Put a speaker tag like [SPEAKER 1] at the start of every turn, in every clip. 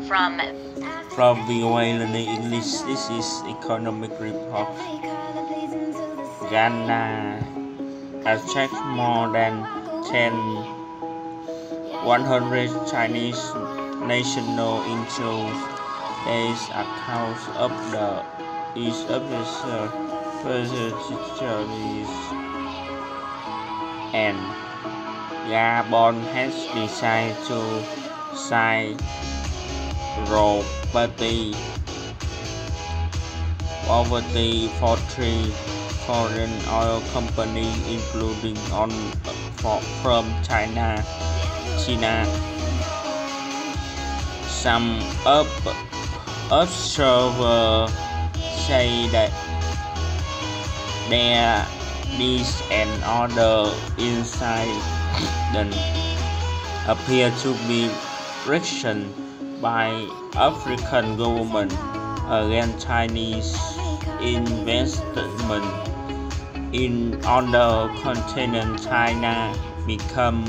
[SPEAKER 1] from
[SPEAKER 2] VOA Learning English. This is Economic Report. Ghana attracts more than 100 Chinese nationals into its accounts of the East Officer Territories, and Gabon has decided to sign poverty for 3 foreign oil companies, including from China. Some observers say that there is an order incident appear to be reaction by African government against Chinese investment in on the continent. China became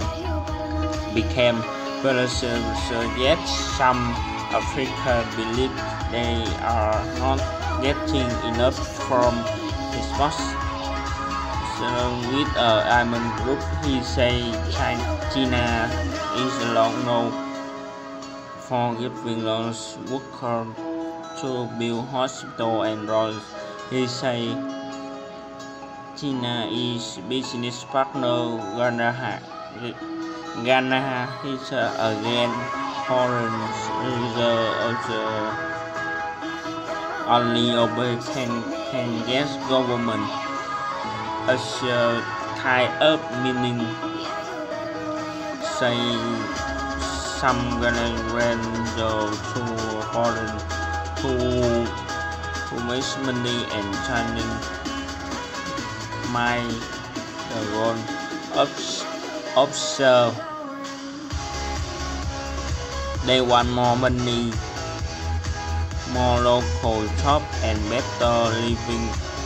[SPEAKER 2] Venezuela, yet some Africans believe they are not getting enough from export. So with Diamond Group, he say China is long known for giving loans workers to build hospitals and roads. He say China is business partner Ghana is again foreign only obey can guess government as tie up, meaning say some gonna rent to foreign to make money and Chinese my the goal observe they want more money, more local job and better living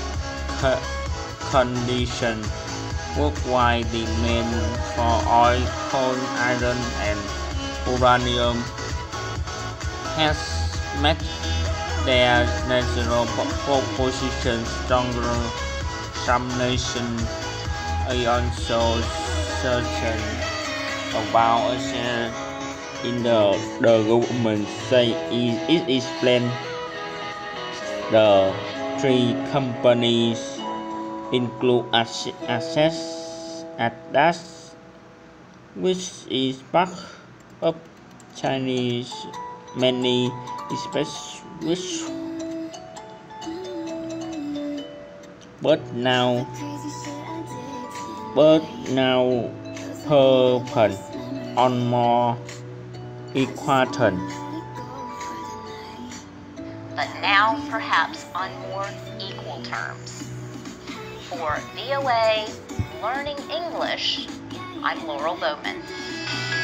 [SPEAKER 2] condition. Worldwide demand for oil, coal, iron and uranium has made their national position stronger. Some nations are also searching about in the government say it is planned. The 3 companies include Access Atlas, which is part of Chinese many which but now purpose on more equator,
[SPEAKER 1] but now perhaps on more equal terms. For VOA Learning English, I'm Laurel Bowman.